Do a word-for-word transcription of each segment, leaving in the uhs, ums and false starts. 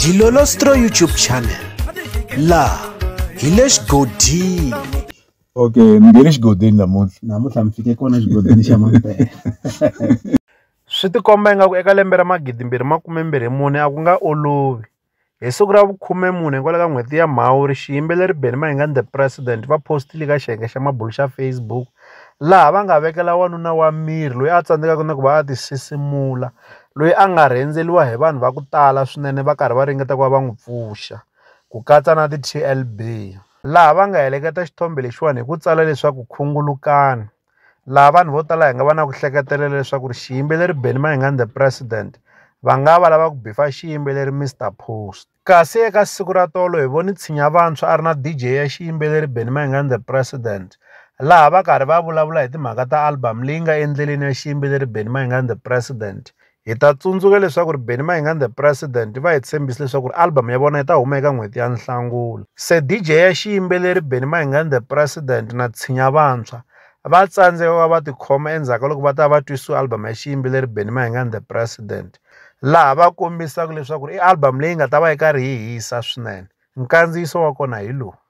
Dilolostro YouTube channel. La Hilesh Godin. Okay, Hilesh Godin namuntlha. Namuntlha mfike kona xigodini xa mampela. Swi tikomba ingaku eka lembe ra magidimbirhi makume mbirhi mune a ku nga olovi. Hi siku ra vukhume mune hikwalaho ka n'hweti ya Mhawuri, xiyimbeleri Benny Mayengani the President va postile ka xiyenge xa mabulu xa Facebook laha va nga vekela wanuna wa miri loyi a tsandzekaka na ku va a tisisimula, loyi a nga rhendzeliwa hi vanhu va ku tala swinene va karhi va ringeta ku va va n'wi pfuxa, ku katsa na ti-T L B, laha va nga heleketa xithombe lexiwani hi ku tsala leswaku khungulukani, laha vanhu vo tala hi nga va na ku hleketelela leswaku ri xiyimbeleri Benny Mayengani the President va nga va lava ku bifa xiyimbeleri mister Post. Kasi eka siku ra tolo hi voni tshinya vantshwa a ri na D J ya xiyimbeleri Benny Mayengani the President, laha va karhi va vulavula hi timhaka ta album leyi nga endleleni ya xiyimbeleri Benny Mayengani the President. Hi ta tsundzuka leswaku ri Benny Mayengani the President va hi tshembise leswaku ri album ya vona yi ta huma eka n'hweti ya Nhlangula. Se D J ya xiyimbeleri Benny Mayengani the President na tshinya vantshwa va tsandzeka va tikhoma endzhaku loko va ta va twisiwa album ya xiyimbeleri Benny Mayengani the President, laha va kombisaka leswaku i album leyi nga ta va yi karhi yi hisa swinene. Nkandziyiso wa kona hi lowu.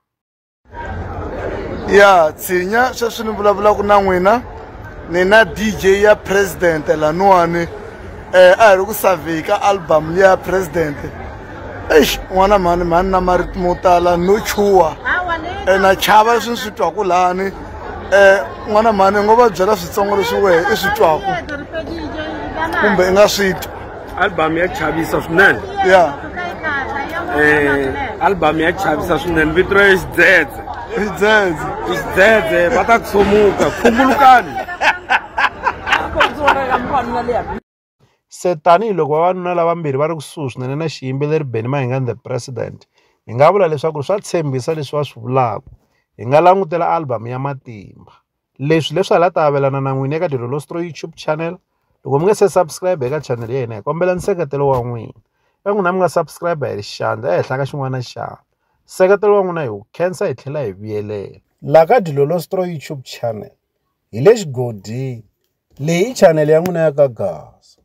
Ya tshinya sweswi ni vulavulaka na n'wina ni na D J ya President laniwani eh a hi ri ku survey ka album ya President. Eish n'wana mani mani na marito mo tala no chuwa na chava leswi ni swi twaku lani eh n'wana mani ngo va byela switsongo leswi wehe i swi twaku kumbe i nga swi twa. Album ya chavisa swinene. Ya eh album ya chavisa swinene, vito ra Xidzedze. Xidzedze Xidzedze va ta tshomuka, khungulukani. Se tanihiloko vavanuna lavambirhi va ri kusuhi swinene na xiyimbeleri Benny Mayengani the President, hi nga vula leswaku swa tshembisa leswi va swi vulaka. Hi nga langutela album ya matimba. Leswi leswi hala ta avelana na n'wina eka Dilolostro YouTube channel. Loko mi nga se subscribe eka channel ya hina hi kombela nseketelo wa n'wina. Ka n'wina mi nga subscribe hi xandla ehenhla ka xin'wana na xin'wana. Nseketelo wa n'wina hi wu khensa hi tlhela hi vuyelela. La ka Dilolostro YouTube channel. Hilesh Godin. Leyi channel ya n'wina ya ka Gaza.